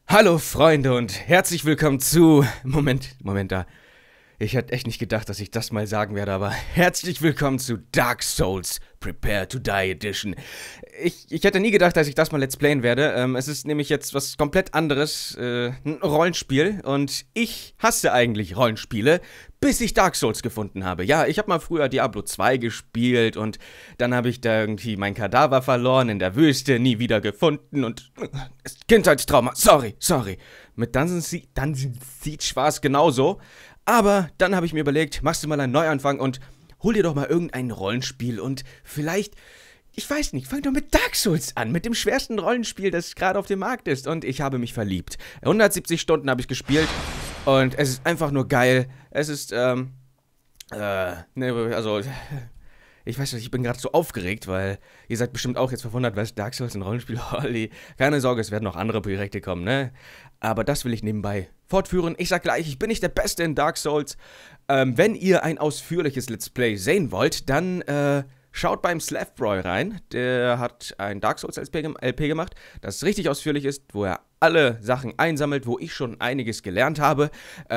Hallo Freunde und herzlich willkommen zu... Moment da. Ich hätte echt nicht gedacht, dass ich das mal sagen werde, aber herzlich willkommen zu Dark Souls Prepare to Die Edition. Ich hätte nie gedacht, dass ich das mal let's playen werde. Es ist nämlich jetzt was komplett anderes, ein Rollenspiel. Und ich hasse eigentlich Rollenspiele, bis ich Dark Souls gefunden habe. Ja, ich habe mal früher Diablo 2 gespielt und dann habe ich da irgendwie mein Kadaver verloren in der Wüste, nie wieder gefunden und Kindheitstrauma. Sorry. Mit Dungeon Siege war es genauso. Aber dann habe ich mir überlegt, machst du mal einen Neuanfang und hol dir doch mal irgendein Rollenspiel und vielleicht, ich weiß nicht, fang doch mit Dark Souls an, mit dem schwersten Rollenspiel, das gerade auf dem Markt ist. Und ich habe mich verliebt. 170 Stunden habe ich gespielt und es ist einfach nur geil. Es ist, ich weiß nicht, ich bin gerade so aufgeregt, weil ihr seid bestimmt auch jetzt verwundert, was Dark Souls ein Rollenspiel, Holly. Keine Sorge, es werden noch andere Projekte kommen, ne? Aber das will ich nebenbei fortführen. Ich sag gleich, ich bin nicht der Beste in Dark Souls. Wenn ihr ein ausführliches Let's Play sehen wollt, dann schaut beim Slavbroy rein. Der hat ein Dark Souls LP gemacht, das richtig ausführlich ist, wo er alle Sachen einsammelt, wo ich schon einiges gelernt habe.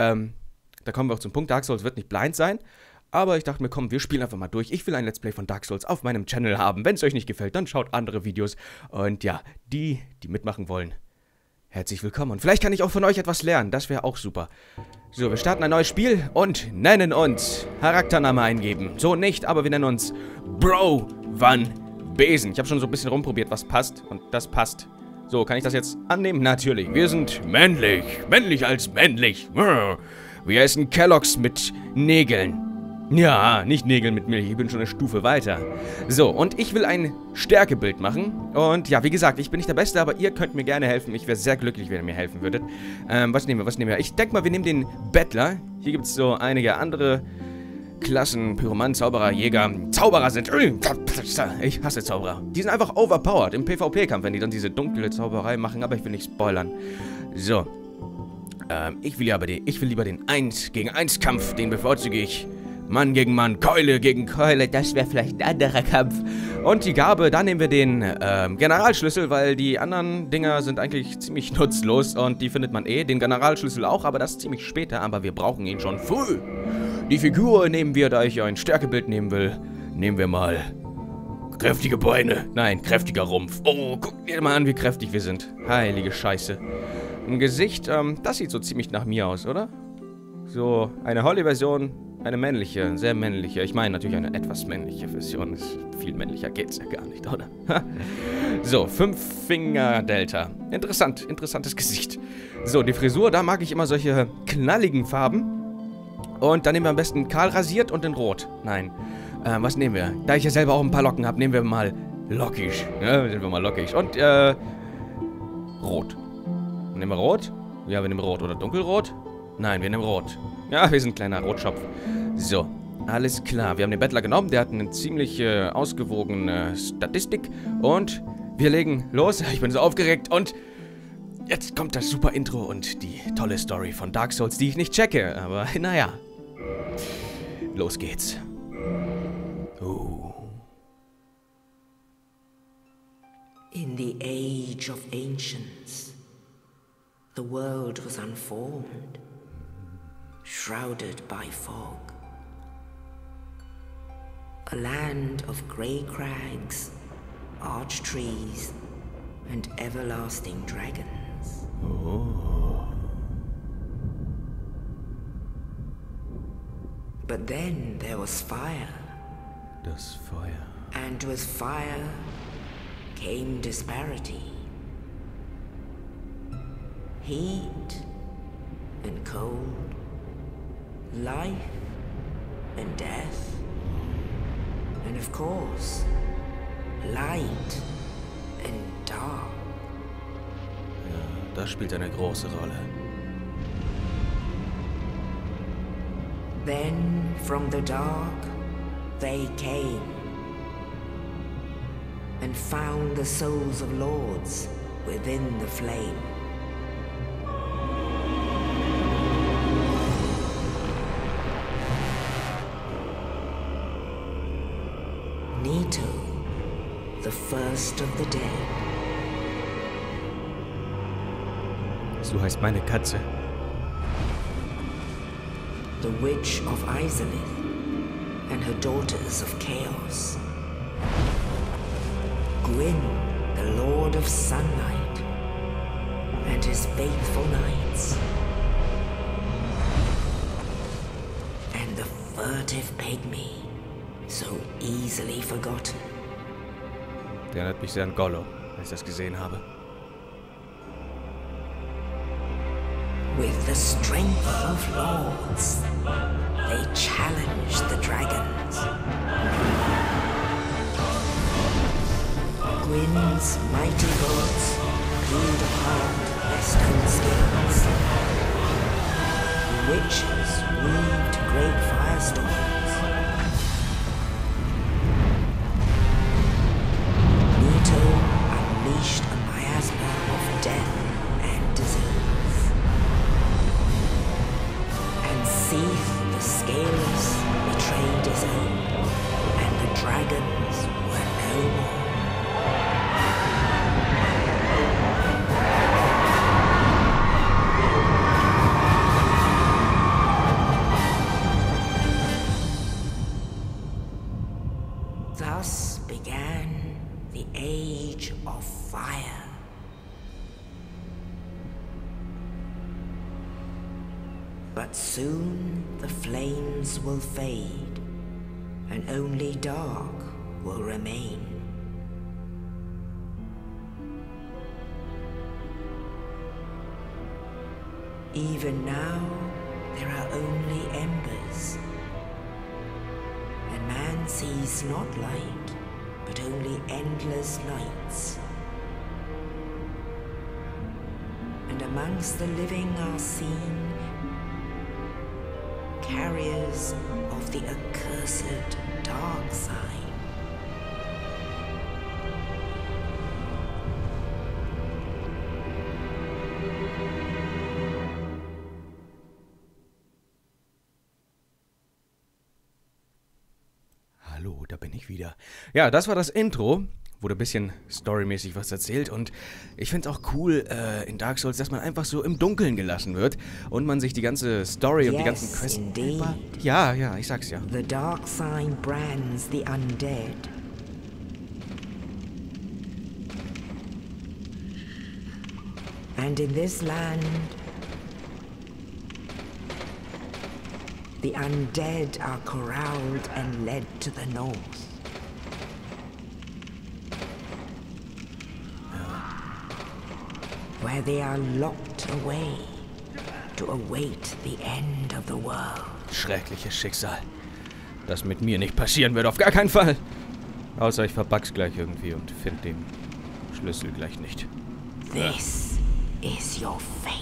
Da kommen wir auch zum Punkt, Dark Souls wird nicht blind sein. Aber ich dachte mir, komm, wir spielen einfach mal durch. Ich will ein Let's Play von Dark Souls auf meinem Channel haben. Wenn es euch nicht gefällt, dann schaut andere Videos. Und ja, die mitmachen wollen, herzlich willkommen. Und vielleicht kann ich auch von euch etwas lernen. Das wäre auch super. So, wir starten ein neues Spiel und nennen uns Charaktername eingeben. So nicht, aber wir nennen uns Bro Van Besen. Ich habe schon so ein bisschen rumprobiert, was passt. Und das passt. So, kann ich das jetzt annehmen? Natürlich. Wir sind männlich. Männlich als männlich. Wir essen Kelloggs mit Nägeln. Ja, nicht Nägel mit Milch, ich bin schon eine Stufe weiter. So, und ich will ein Stärkebild machen. Und ja, wie gesagt, ich bin nicht der Beste, aber ihr könnt mir gerne helfen. Ich wäre sehr glücklich, wenn ihr mir helfen würdet. Was nehmen wir? Ich denke mal, wir nehmen den Bettler. Hier gibt es so einige andere Klassen. Pyromann, Zauberer, Jäger. Zauberer sind... Ich hasse Zauberer. Die sind einfach overpowered im PvP-Kampf, wenn die dann diese dunkle Zauberei machen. Aber ich will nicht spoilern. So. Ich will lieber den 1 gegen 1 Kampf. Den bevorzuge ich. Mann gegen Mann, Keule gegen Keule, das wäre vielleicht ein anderer Kampf. Und die Gabe, da nehmen wir den Generalschlüssel, weil die anderen Dinger sind eigentlich ziemlich nutzlos und die findet man den Generalschlüssel auch, aber das ziemlich später, aber wir brauchen ihn schon früh. Die Figur nehmen wir, da ich ein Stärkebild nehmen will, nehmen wir mal kräftige Beine, nein, kräftiger Rumpf. Oh, guck dir mal an, wie kräftig wir sind. Heilige Scheiße. Im Gesicht, das sieht so ziemlich nach mir aus, oder? So, eine Holly-Version. Eine männliche, sehr männliche. Ich meine natürlich eine etwas männliche Version. Viel männlicher geht's ja gar nicht, oder? So, 5-Finger-Delta. Interessantes Gesicht. So, die Frisur, da mag ich immer solche knalligen Farben. Und dann nehmen wir am besten kahl rasiert und in Rot. Nein. Was nehmen wir? Da ich ja selber auch ein paar Locken habe, nehmen wir mal lockig. Ja, nehmen wir mal lockig. Und, Rot. Nehmen wir Rot? Ja, wir nehmen Rot. Oder Dunkelrot? Nein, wir nehmen Rot. Ja, wir sind ein kleiner Rotschopf. So, alles klar. Wir haben den Bettler genommen. Der hat eine ziemlich ausgewogene Statistik. Und wir legen los. Ich bin so aufgeregt. Und jetzt kommt das super Intro und die tolle Story von Dark Souls, die ich nicht checke. Aber naja. Los geht's. In the age of ancients, the world was unformed. Shrouded by fog. A land of grey crags, arch trees, and everlasting dragons. Oh. But then there was fire. Das Feuer. And with fire came disparity. Heat and cold. Life and death, and of course, light and dark. Ja, das spielt eine große Rolle. Then from the dark they came and found the souls of lords within the flame. Nito, the first of the dead. So heißt meine Katze. The Witch of Izalith and her daughters of Chaos. Gwyn, the Lord of Sunlight, and his faithful knights. And the furtive pygmy, so easily forgotten. Der erinnert mich sehr an Gollum, als ich das gesehen habe. With the strength of lords, they challenge the dragons. Gwyn's mighty lords peeled apart their stone skills. Witches weaved great firestorms. Nito unleashed a miasma of death and disease. And Seath the Scaleless betrayed his own, and the dragons were no more. Thus began the Age of Fire. But soon the flames will fade, and only dark will remain. Even now, there are only embers, and man sees not light, but only endless nights. And amongst the living are seen carriers of the accursed dark side. Hallo, da bin ich wieder. Ja, das war das Intro. Wurde ein bisschen storymäßig was erzählt und ich finde es auch cool in Dark Souls, dass man einfach so im Dunkeln gelassen wird und man sich die ganze Story und die ganzen Quests... Ja, ich sag's ja. The dark sign brands the undead. And in this land, the undead are corralled and led to the north. Where they are locked away to await the end of the world. Schreckliches Schicksal. Das mit mir nicht passieren wird, auf gar keinen Fall. Außer ich verback's gleich irgendwie und finde den Schlüssel gleich nicht. This is your fate.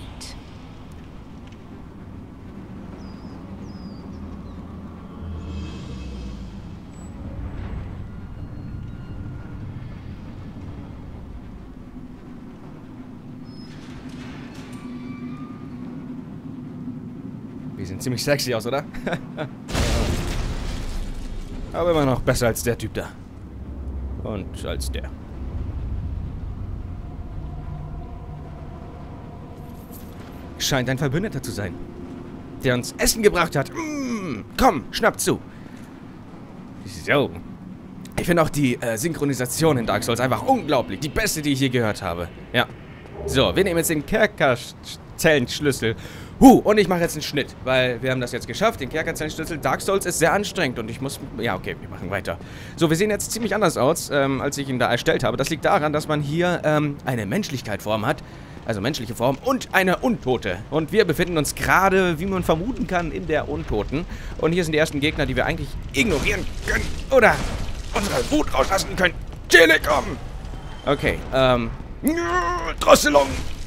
Die sehen ziemlich sexy aus, oder? Aber immer noch besser als der Typ da. Und als der. Scheint ein Verbündeter zu sein. Der uns Essen gebracht hat. Komm, schnapp zu. So. Ich finde auch die Synchronisation in Dark Souls einfach unglaublich. Die beste, die ich je gehört habe. Ja. So, wir nehmen jetzt den Kerkerzellenschlüssel. Und ich mache jetzt einen Schnitt, weil wir haben das jetzt geschafft, den Kerkerzellenschlüssel. Dark Souls ist sehr anstrengend und ich muss... Ja, okay, wir machen weiter. So, wir sehen jetzt ziemlich anders aus, als ich ihn da erstellt habe. Das liegt daran, dass man hier eine Menschlichkeitsform hat. Also menschliche Form und eine Untote. Und wir befinden uns gerade, wie man vermuten kann, in der Untoten. Und hier sind die ersten Gegner, die wir eigentlich ignorieren können. Oder unsere Wut rauslassen können. Telekom! Okay, Drosselung!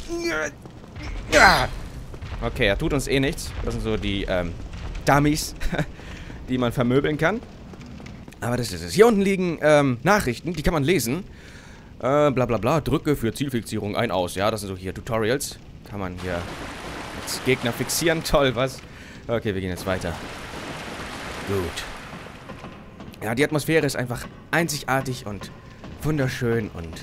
Ja! Okay, er tut uns eh nichts. Das sind so die, Dummies, die man vermöbeln kann. Aber das ist es. Hier unten liegen, Nachrichten, die kann man lesen. Bla bla bla, drücke für Zielfixierung ein, aus. Ja, das sind so hier Tutorials. Kann man hier als Gegner fixieren. Toll, was? Okay, wir gehen jetzt weiter. Gut. Ja, die Atmosphäre ist einfach einzigartig und wunderschön und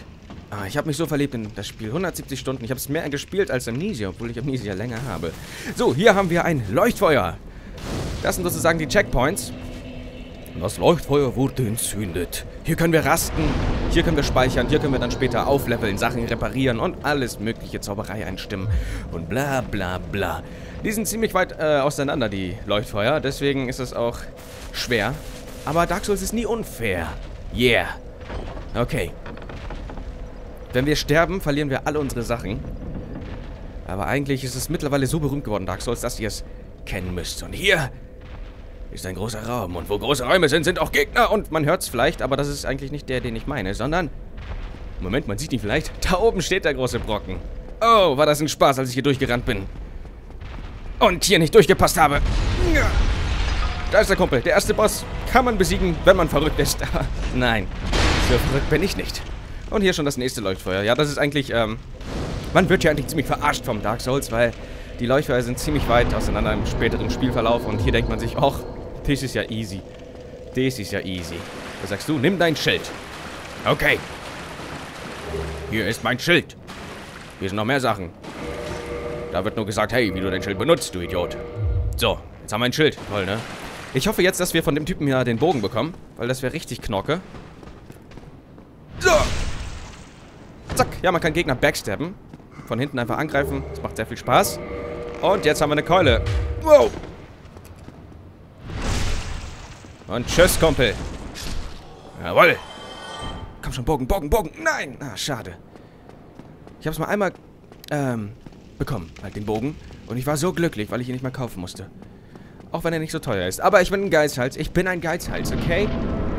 Ich habe mich so verliebt in das Spiel. 170 Stunden. Ich habe es mehr gespielt als Amnesia, obwohl ich Amnesia länger habe. So, hier haben wir ein Leuchtfeuer. Das sind sozusagen die Checkpoints. Das Leuchtfeuer wurde entzündet. Hier können wir rasten, hier können wir speichern, hier können wir dann später aufleveln, Sachen reparieren und alles mögliche Zauberei einstimmen und bla bla bla. Die sind ziemlich weit auseinander, die Leuchtfeuer, deswegen ist es auch schwer. Aber Dark Souls ist nie unfair. Yeah. Okay. Wenn wir sterben, verlieren wir alle unsere Sachen. Aber eigentlich ist es mittlerweile so berühmt geworden, Dark Souls, dass ihr es kennen müsst. Und hier ist ein großer Raum. Und wo große Räume sind, sind auch Gegner. Und man hört es vielleicht, aber das ist eigentlich nicht der, den ich meine, sondern... Moment, man sieht ihn vielleicht. Da oben steht der große Brocken. Oh, war das ein Spaß, als ich hier durchgerannt bin. Und hier nicht durchgepasst habe. Da ist der Kumpel. Der erste Boss kann man besiegen, wenn man verrückt ist. Nein, so verrückt bin ich nicht. Und hier schon das nächste Leuchtfeuer. Ja, das ist eigentlich, man wird ja eigentlich ziemlich verarscht vom Dark Souls, weil die Leuchtfeuer sind ziemlich weit auseinander im späteren Spielverlauf. Und hier denkt man sich, ach, das ist ja easy. Das ist ja easy. Da sagst du, nimm dein Schild. Okay. Hier ist mein Schild. Hier sind noch mehr Sachen. Da wird nur gesagt, hey, wie du dein Schild benutzt, du Idiot. So, jetzt haben wir ein Schild. Toll, ne? Ich hoffe jetzt, dass wir von dem Typen hier den Bogen bekommen, weil das wäre richtig Knocke. So. Zack. Ja, man kann Gegner backstabben. Von hinten einfach angreifen. Das macht sehr viel Spaß. Und jetzt haben wir eine Keule. Wow. Und tschüss, Kumpel. Jawohl. Komm schon, Bogen, Bogen, Bogen. Nein. Ah, schade. Ich habe es mal einmal bekommen, halt den Bogen. Und ich war so glücklich, weil ich ihn nicht mehr kaufen musste. Auch wenn er nicht so teuer ist. Aber ich bin ein Geizhals. Ich bin ein Geizhals, okay?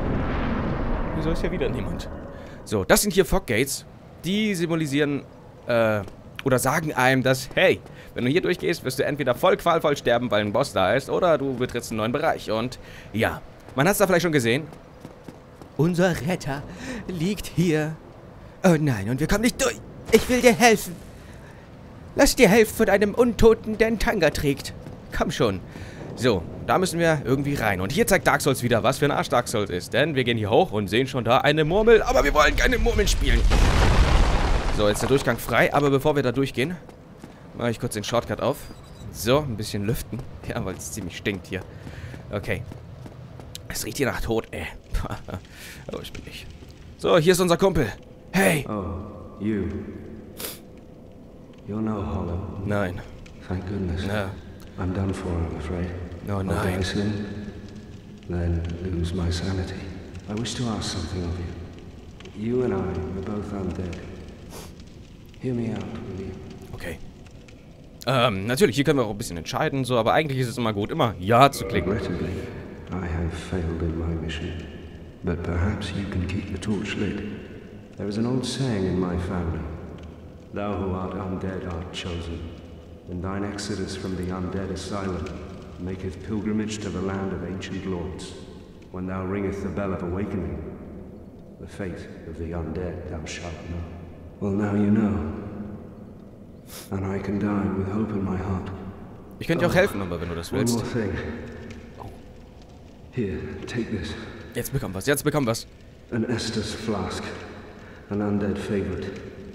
Wieso ist hier wieder niemand? So, das sind hier Fog Gates. Die symbolisieren, oder sagen einem, dass, hey, wenn du hier durchgehst, wirst du entweder voll qualvoll sterben, weil ein Boss da ist, oder du betrittst einen neuen Bereich. Und ja, man hat es da vielleicht schon gesehen. Unser Retter liegt hier. Oh nein, und wir kommen nicht durch. Ich will dir helfen. Lass dir helfen von einem Untoten, der einen Tanga trägt. Komm schon. So, da müssen wir irgendwie rein. Und hier zeigt Dark Souls wieder, was für ein Arsch Dark Souls ist. Denn wir gehen hier hoch und sehen schon da eine Murmel. Aber wir wollen keine Murmeln spielen. So, jetzt der Durchgang frei. Aber bevor wir da durchgehen, mache ich kurz den Shortcut auf. So, ein bisschen lüften. Ja, weil es ziemlich stinkt hier. Okay. Es riecht hier nach Tod, ey. Oh, ich bin nicht. So, hier ist unser Kumpel. Hey. Oh, you. You're no Hollow. Nein. Thank goodness. No. I'm done for, I'm afraid. Oh, I'll nein. die soon, then lose my sanity. I wish to ask something of you. You and I are both undead. Hear me out, will you? Okay. Natürlich, hier können wir auch ein bisschen entscheiden, so, aber eigentlich ist es immer gut, immer Ja zu klicken. Regrettably, I have failed in my mission. But perhaps you can keep the torch lit. There is an old saying in my family. Thou who art undead art chosen, and thine exodus from the undead asylum maketh pilgrimage to the land of ancient lords. When thou ringest the bell of awakening, the fate of the undead thou shalt know. Well, now you know, and I can die with hope in my heart. Ich könnte dir auch helfen, aber wenn du das One willst. more thing. Here, take this. Jetzt bekomm was, jetzt bekomm was. An Estus flask, an undead favorite.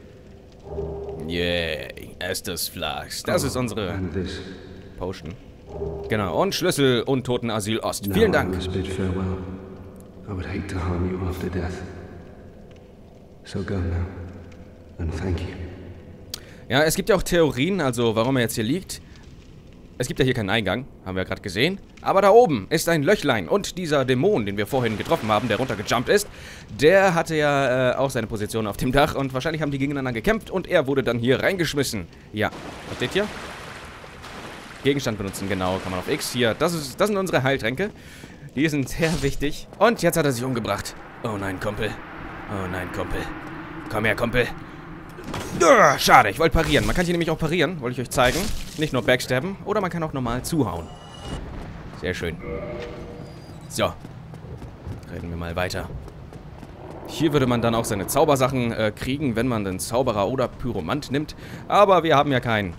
Yay, Estus Flask. Das ist unsere And this. Potion. Genau, und Schlüssel Untotenasyl Ost. Vielen Now I Dank. must bid farewell. I would hate to harm you after death. So go now, and thank you. Ja, es gibt ja auch Theorien, also warum er jetzt hier liegt. Es gibt ja hier keinen Eingang, haben wir ja gerade gesehen. Aber da oben ist ein Löchlein. Und dieser Dämon, den wir vorhin getroffen haben, der runtergejumpt ist, der hatte ja auch seine Position auf dem Dach. Und wahrscheinlich haben die gegeneinander gekämpft und er wurde dann hier reingeschmissen. Ja, was steht hier? Gegenstand benutzen, genau, kann man auf X. Hier, das sind unsere Heiltränke. Die sind sehr wichtig. Und jetzt hat er sich umgebracht. Oh nein, Kumpel. Oh nein, Kumpel. Komm her, Kumpel. Schade, ich wollte parieren. Man kann hier nämlich auch parieren, wollte ich euch zeigen. Nicht nur backstabben, oder man kann auch normal zuhauen. Sehr schön. So. Reden wir mal weiter. Hier würde man dann auch seine Zaubersachen kriegen, wenn man den Zauberer oder Pyromant nimmt. Aber wir haben ja keinen.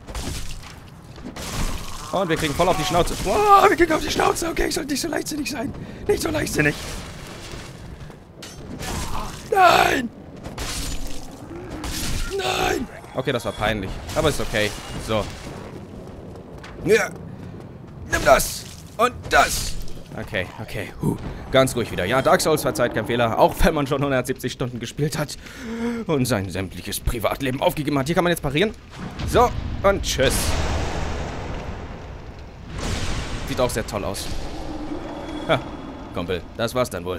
Und wir kriegen voll auf die Schnauze. Wow, wir kriegen auf die Schnauze. Okay, ich sollte nicht so leichtsinnig sein. Nicht so leichtsinnig. Nein! Nein! Okay, das war peinlich. Aber ist okay. So. Ja. Nimm das! Und das! Okay, okay. Ganz ruhig wieder. Ja, Dark Souls verzeiht kein Fehler. Auch wenn man schon 170 Stunden gespielt hat und sein sämtliches Privatleben aufgegeben hat. Hier kann man jetzt parieren. So, und tschüss. Sieht auch sehr toll aus. Ha, Kumpel, das war's dann wohl.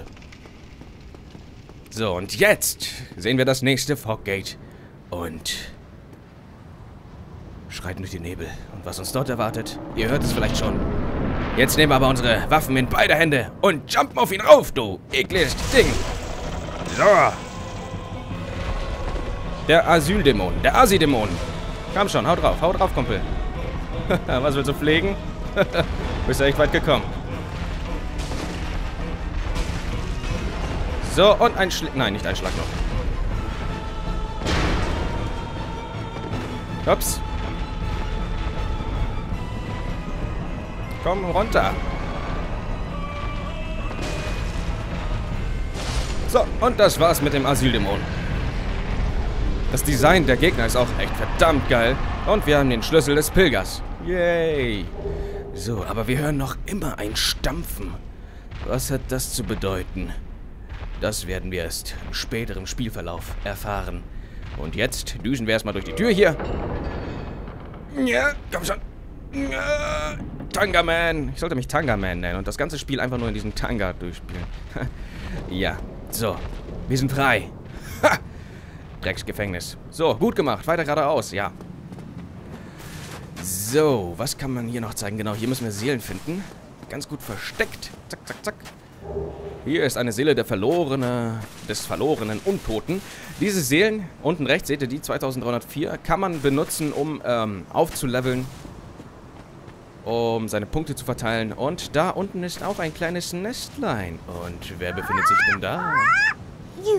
So, und jetzt sehen wir das nächste Foggate. Und schreiten durch den Nebel. Und was uns dort erwartet, ihr hört es vielleicht schon. Jetzt nehmen wir aber unsere Waffen in beide Hände und jumpen auf ihn rauf, du ekliges Ding. So. Der Asyldämon, der Asi-Dämon. Komm schon, hau drauf, Kumpel. Was willst du pflegen? Bist ja echt weit gekommen. So, und ein Schlag. Nein, nicht ein Schlag noch. Ups. Komm runter. So, und das war's mit dem Asyldämon. Das Design der Gegner ist auch echt verdammt geil. Und wir haben den Schlüssel des Pilgers. Yay. So, aber wir hören noch immer ein Stampfen. Was hat das zu bedeuten? Das werden wir erst im späteren Spielverlauf erfahren. Und jetzt düsen wir erstmal durch die Tür hier. Ja, komm schon. Ja, Tangaman. Ich sollte mich Tangaman nennen und das ganze Spiel einfach nur in diesem Tanga durchspielen. Ja, so. Wir sind frei. Ha! Drecksgefängnis. So, gut gemacht. Weiter geradeaus, ja. So, was kann man hier noch zeigen? Genau, hier müssen wir Seelen finden. Ganz gut versteckt. Zack, zack, zack. Hier ist eine Seele des verlorenen Untoten. Diese Seelen, unten rechts seht ihr die, 2304, kann man benutzen, um aufzuleveln, um seine Punkte zu verteilen. Und da unten ist auch ein kleines Nestlein. Und wer befindet sich denn da? You,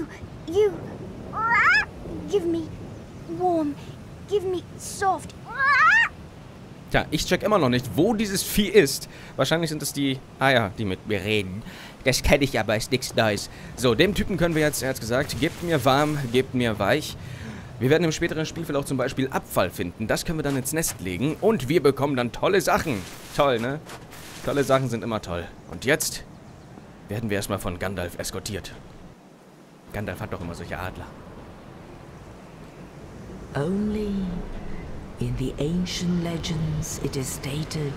give me warm, give me soft. Tja, ich check immer noch nicht, wo dieses Vieh ist. Wahrscheinlich sind es die Eier, die mit mir reden. Das kenne ich aber, ist nichts Neues. So, dem Typen können wir jetzt, er hat gesagt, gebt mir warm, gebt mir weich. Wir werden im späteren Spielverlauf zum Beispiel Abfall finden. Das können wir dann ins Nest legen und wir bekommen dann tolle Sachen. Toll, ne? Tolle Sachen sind immer toll. Und jetzt werden wir erstmal von Gandalf eskortiert. Gandalf hat doch immer solche Adler. Only in the ancient legends it is stated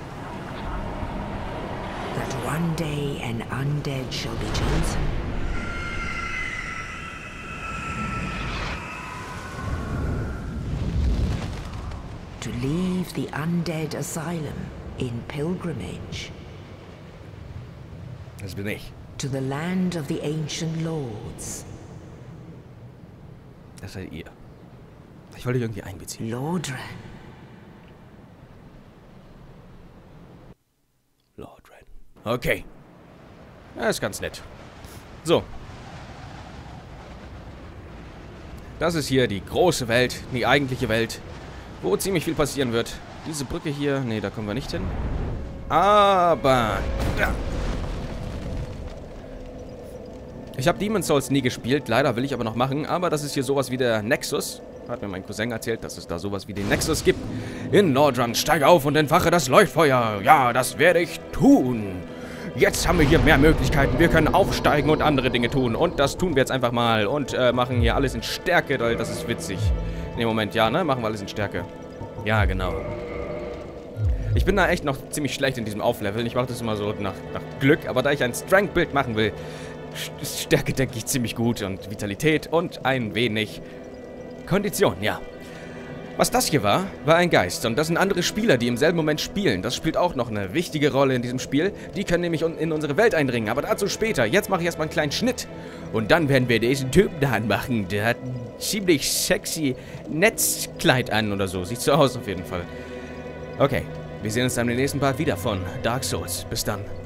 that one day an undead shall be chosen. To leave the undead asylum in pilgrimage. Das bin ich. To the land of the ancient lords. Das seid ihr. Ich wollte dich irgendwie einbeziehen. Lordran. Lordran. Okay. Das ist ganz nett. So. Das ist hier die große Welt, die eigentliche Welt, wo ziemlich viel passieren wird. Diese Brücke hier, nee, da kommen wir nicht hin. Aber... Ja. Ich habe Demon's Souls nie gespielt, leider will ich aber noch machen. Aber das ist hier sowas wie der Nexus. Hat mir mein Cousin erzählt, dass es da sowas wie den Nexus gibt. In Lordran, steig auf und entfache das Leuchtfeuer. Ja, das werde ich tun. Jetzt haben wir hier mehr Möglichkeiten. Wir können aufsteigen und andere Dinge tun. Und das tun wir jetzt einfach mal. Und machen hier alles in Stärke, weil das ist witzig. In dem Moment, ja, ne? Machen wir alles in Stärke. Ja, genau. Ich bin da echt noch ziemlich schlecht in diesem Aufleveln. Ich mache das immer so nach Glück. Aber da ich ein Strength-Bild machen will, Stärke denke ich ziemlich gut. Und Vitalität und ein wenig Kondition, ja. Was das hier war, war ein Geist. Und das sind andere Spieler, die im selben Moment spielen. Das spielt auch noch eine wichtige Rolle in diesem Spiel. Die können nämlich in unsere Welt eindringen. Aber dazu später. Jetzt mache ich erstmal einen kleinen Schnitt. Und dann werden wir diesen Typen da anmachen. Der hat ein ziemlich sexy Netzkleid an oder so. Sieht so aus auf jeden Fall. Okay, wir sehen uns dann im nächsten Part wieder von Dark Souls. Bis dann.